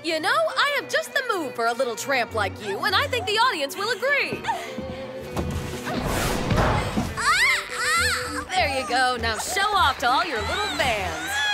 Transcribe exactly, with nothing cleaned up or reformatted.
You know, I have just the move for a little tramp like you, and I think the audience will agree. There you go. Now show off to all your little fans.